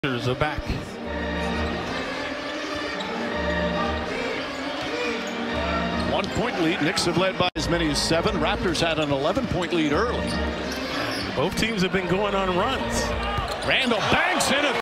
Are back. One-point lead. Knicks have led by as many as 7. Raptors had an 11-point lead early. Both teams have been going on runs. Randall banks in a